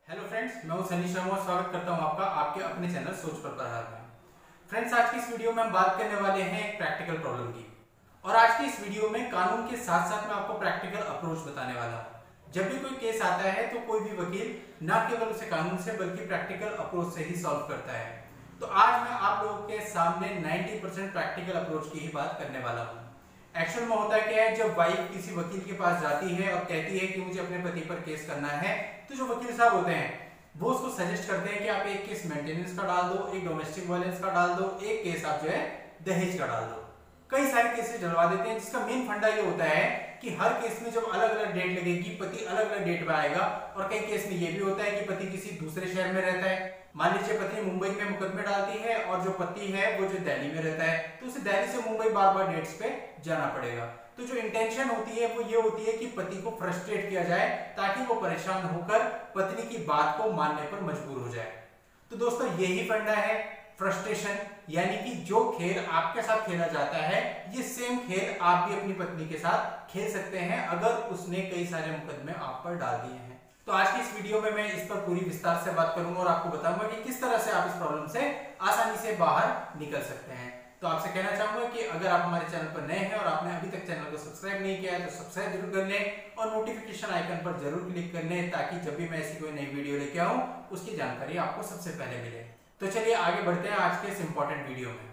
Hello friends, मैं हूं सनी शर्मा। स्वागत करता हूं आपका आपके अपने चैनल सोच पर प्रहार में। फ्रेंड्स, आज की इस वीडियो में हम बात करने वाले हैं एक प्रैक्टिकल प्रॉब्लम की। और आज की इस वीडियो में कानून के साथ साथ मैं आपको प्रैक्टिकल अप्रोच बताने वाला हूं। जब भी कोई केस आता है तो कोई भी वकील न केवल उसे कानून से बल्कि प्रैक्टिकल अप्रोच से ही सॉल्व करता है। तो आज मैं आप लोगों के सामने 90% प्रैक्टिकल अप्रोच की ही बात करने वाला हूँ। एक्चुअल में होता क्या है, जब वाइफ किसी वकील के पास जाती है और कहती है कि मुझे अपने पति पर केस करना है, तो जो वकील साहब होते हैं वो उसको सजेस्ट करते हैं कि आप एक केस मेंटेनेंस का डाल दो, एक डोमेस्टिक वायलेंस का डाल दो, एक केस आप जो है दहेज का डाल दो। कई सारे केसेस डलवा देते हैं, जिसका मेन फंडा ये होता है कि हर केस में जब अलग अलग डेट लगेगी, पति अलग अलग डेट पे आएगा। और कई केस में ये भी होता है कि पति किसी दूसरे शहर में रहता है। मान लीजिए पत्नी मुंबई में मुकदमे डालती है और जो पति है वो जो दिल्ली में रहता है, तो उसे दिल्ली से मुंबई बार बार डेट्स पे जाना पड़ेगा। तो जो इंटेंशन होती है वो ये होती है कि पति को फ्रस्ट्रेट किया जाए ताकि वो परेशान होकर पत्नी की बात को मानने पर मजबूर हो जाए। तो दोस्तों, यही फंडा है फ्रस्ट्रेशन, यानी कि जो खेल आपके साथ खेला जाता है ये सेम खेल आप भी अपनी पत्नी के साथ खेल सकते हैं अगर उसने कई सारे मुकदमे आप पर डाल दिए हैं। तो आज की इस वीडियो में मैं इस पर पूरी विस्तार से बात करूंगा और आपको बताऊंगा कि किस तरह से आप इस प्रॉब्लम से आसानी से बाहर निकल सकते हैं। तो आपसे कहना चाहूंगा कि अगर आप हमारे चैनल पर नए हैं और आपने अभी तक चैनल को सब्सक्राइब नहीं किया है तो सब्सक्राइब जरूर कर लें और नोटिफिकेशन आइकन पर जरूर क्लिक कर लें, ताकि जब भी मैं ऐसी कोई नई वीडियो लेके आऊं उसकी जानकारी आपको सबसे पहले मिले। तो चलिए आगे बढ़ते हैं आज के इस इंपॉर्टेंट वीडियो में।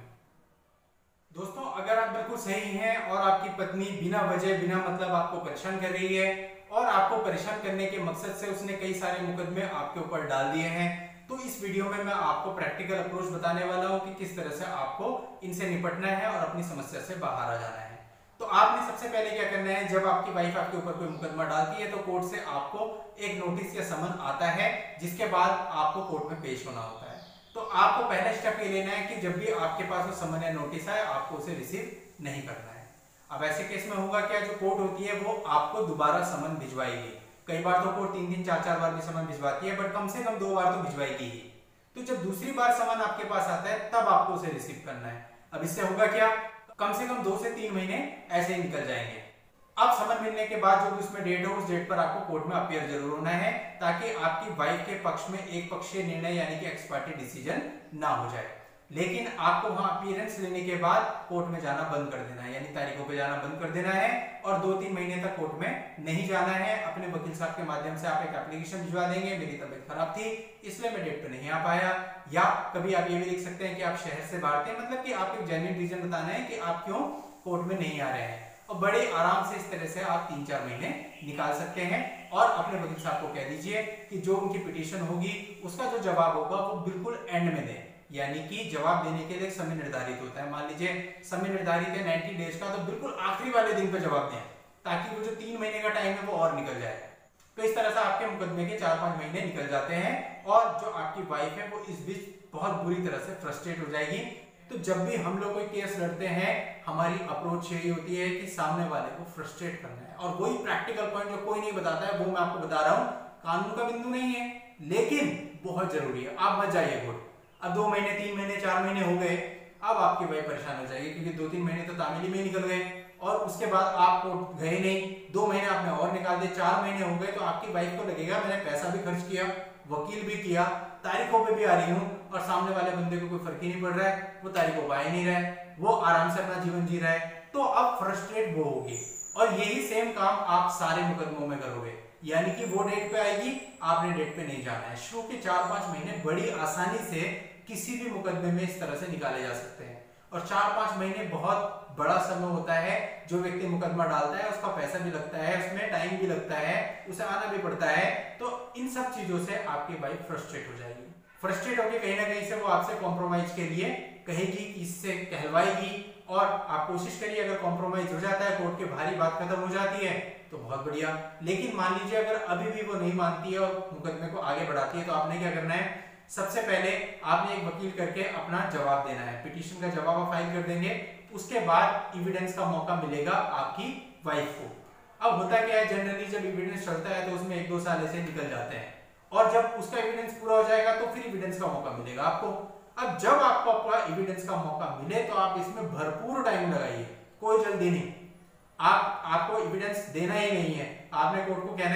दोस्तों, अगर आप बिल्कुल सही हैं और आपकी पत्नी बिना वजह बिना मतलब आपको परेशान कर रही है और आपको परेशान करने के मकसद से उसने कई सारे मुकदमे आपके ऊपर डाल दिए हैं, तो इस वीडियो में मैं आपको प्रैक्टिकल अप्रोच बताने वाला हूं कि किस तरह से आपको इनसे निपटना है और अपनी समस्या से बाहर आ जाना है। तो आपने सबसे पहले क्या करना है, जब आपकी वाइफ आपके ऊपर कोई मुकदमा डालती है तो कोर्ट से आपको एक नोटिस या समन आता है, जिसके बाद आपको कोर्ट में पेश होना होता है। तो आपको पहला स्टेप ये लेना है कि जब भी आपके पास वो समन या नोटिस आए आपको उसे रिसीव नहीं करना है। अब ऐसे केस में होगा क्या, जो कोर्ट होती है वो आपको दोबारा समन भिजवाएगी। कई बार तो कोर्ट 3 4 बार भी समन भिजवाती है, बट कम से कम 2 बार तो भिजवाएगी ही। तो जब दूसरी बार समन आपके पास आता है तब आपको उसे रिसीव करना है। अब इससे होगा क्या, कम से कम 2 से 3 महीने ऐसे ही निकल जाएंगे। अब समन मिलने के बाद जो भी उसमें डेट हो, उस डेट पर आपको कोर्ट में अपीयर जरूर होना है, ताकि आपकी वाइफ के पक्ष में एक पक्षीय निर्णय यानी कि एक्स पार्टी डिसीजन ना हो जाए। लेकिन आपको वहां अपीयरेंस लेने के बाद कोर्ट में जाना बंद कर देना है, यानी तारीखों पे जाना बंद कर देना है और 2-3 महीने तक कोर्ट में नहीं जाना है। अपने वकील साहब के माध्यम से आप एक एप्लीकेशन भिजवा देंगे, मेरी तबीयत खराब थी इसलिए मैं डेट पे नहीं आ पाया। या कभी आप ये भी लिख सकते हैं कि आप शहर से बाहर थे, मतलब कि आपको एक जेन्युइन रीजन बताना है कि आप क्यों कोर्ट में नहीं आ रहे हैं। और बड़े आराम से इस तरह से आप 3-4 महीने निकाल सकते हैं। और अपने वकील साहब को कह दीजिए कि जो उनकी पिटीशन होगी उसका जो जवाब होगा वो बिल्कुल एंड में दें, यानी कि जवाब देने के लिए एक समय निर्धारित होता है। मान लीजिए समय निर्धारित है 90 डेज का, तो बिल्कुल आखिरी वाले दिन पे जवाब दें, ताकि वो जो 3 महीने का टाइम है वो और निकल जाए। तो इस तरह से आपके मुकदमे के 4-5 महीने निकल जाते हैं और जो आपकी वाइफ है वो इस बीच बहुत बुरी तरह से फ्रस्ट्रेट हो जाएगी। तो जब भी हम लोग कोई केस लड़ते हैं हमारी अप्रोच यही होती है कि सामने वाले को फ्रस्ट्रेट करना है। और वही प्रैक्टिकल पॉइंट जो कोई नहीं बताता है वो मैं आपको बता रहा हूं। कानून का बिंदु नहीं है लेकिन बहुत जरूरी है। आप मत जाइए कोर्ट। अब 2 महीने 3 महीने 4 महीने हो गए, अब आपकी वाइफ परेशान हो जाएगी, क्योंकि 2-3 महीने तो तामिली में निकल गए और उसके बाद आप कोर्ट गए नहीं, 2 महीने आपने और निकाल दिए, 4 महीने हो गए। तो आपकी वाइफ को लगेगा मैंने पैसा भी खर्च किया, वकील भी किया, तारीखों पे भी आ रही हूँ और सामने वाले बंदे को कोई फर्क ही नहीं पड़ रहा है, वो तारीखों पर आ ही नहीं रहा है, वो आराम से अपना जीवन जी रहा है। तो अब फ्रस्ट्रेट वो होगी और यही सेम काम आप सारे मुकदमों में करोगे, यानी कि वो डेट पे आएगी, आपने डेट पे नहीं जाना है। शुरू के 4-5 महीने बड़ी आसानी से किसी भी मुकदमे में इस तरह से निकाले जा सकते हैं। और 4-5 महीने बहुत बड़ा समय होता है। जो व्यक्ति मुकदमा डालता है उसका पैसा भी लगता है, उसमें टाइम भी लगता है, उसे आना भी पड़ता है। तो इन सब चीजों से आपकी वाइफ फ्रस्ट्रेट हो जाएगी। फ्रस्ट्रेट होकर कहीं ना कहीं से वो आपसे कॉम्प्रोमाइज के लिए कहेगी, इससे कहलवाएगी और आप कोशिश करिए। अगर कॉम्प्रोमाइज हो जाता है, कोर्ट के भारी बात खत्म हो जाती है तो बहुत बढ़िया। लेकिन मान लीजिए अगर अभी भी वो नहीं मानती है और मुकदमे को आगे बढ़ाती है, तो आपने क्या करना है, सबसे पहले आपने एक वकील करके अपना जवाब देना है। पिटीशन का जवाब आप फाइल कर देंगे, उसके बाद एविडेंस का मौका मिलेगा आपकी वाइफ को। अब होता क्या है, जनरली जब एविडेंस चलता है तो उसमें 1-2 साल ऐसे निकल जाते हैं और जब उसका एविडेंस पूरा हो जाएगा तो फिर एविडेंस का मौका मिलेगा आपको। अब जब आपको आपका एविडेंस का मौका मिले तो आप इसमें भरपूर टाइम लगाइए, कोई जल्दी नहीं। आपको एविडेंस देना ही नहीं है। आपने कोर्ट को कहना है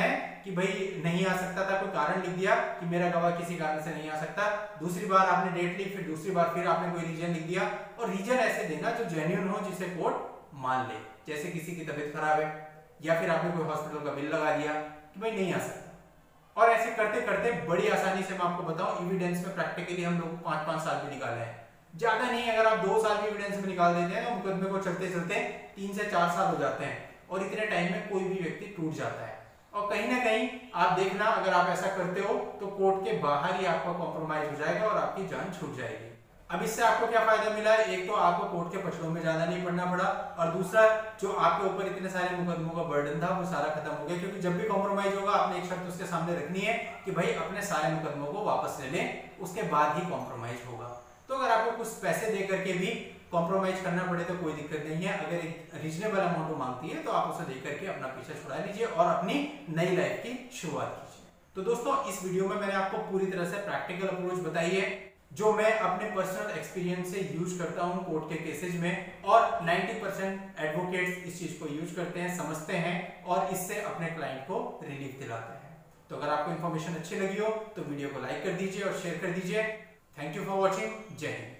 कि भाई नहीं आ सकता था, कोई कारण लिख दिया कि मेरा गवाह किसी कारण से नहीं आ सकता। दूसरी बार आपने डेट ली, फिर दूसरी बार फिर आपने कोई रीजन लिख दिया, और रीजन ऐसे देना जो जेन्युइन हो, जिसे कोर्ट मान ले। जैसे किसी की तबीयत खराब है या फिर आपने कोई हॉस्पिटल का बिल लगा दिया कि भाई नहीं आ सकता। और ऐसे करते करते बड़ी आसानी से मैं आपको बताऊं, एविडेंस में प्रैक्टिकली हम लोग 5-5 साल भी निकाले हैं। ज्यादा नहीं, अगर आप 2 साल भी एविडेंस में निकाल देते हैं तो मुकदमे को चलते चलते 3 से 4 साल हो जाते हैं, और इतने टाइम में कोई भी व्यक्ति टूट जाता है। और कहीं ना कहीं आप देखना, अगर आप ऐसा करते हो तो कोर्ट के बाहर ही आपका कॉम्प्रोमाइज हो जाएगा और आपकी जान छूट जाएगी। अब इससे आपको क्या फायदा मिला है? एक तो आपको कोर्ट के पछड़ों में ज्यादा नहीं पड़ना पड़ा, और दूसरा जो आपके ऊपर इतने सारे मुकदमों का बर्डन था वो सारा खत्म हो गया, क्योंकि जब भी कॉम्प्रोमाइज होगा आपने एक शर्त उसके सामने रखनी है कि भाई अपने सारे मुकदमों को वापस ले लें, उसके बाद ही कॉम्प्रोमाइज होगा। तो अगर आपको कुछ पैसे दे करके भी कॉम्प्रोमाइज करना पड़े तो कोई दिक्कत नहीं है। अगर एक रीजनेबल अमाउंट मांगती है तो आप उसे दे करके अपना पीछा छुड़ा लीजिए और अपनी नई लाइफ की शुरुआत कीजिए। तो दोस्तों, इस वीडियो में मैंने आपको पूरी तरह से प्रैक्टिकल अप्रोच बताई है, जो मैं अपने पर्सनल एक्सपीरियंस से यूज करता हूं कोर्ट के केसेज में, और 90% एडवोकेट्स इस चीज को यूज करते हैं, समझते हैं और इससे अपने क्लाइंट को रिलीफ दिलाते हैं। तो अगर आपको इन्फॉर्मेशन अच्छी लगी हो तो वीडियो को लाइक कर दीजिए और शेयर कर दीजिए। Thank you for watching. जय हिंद।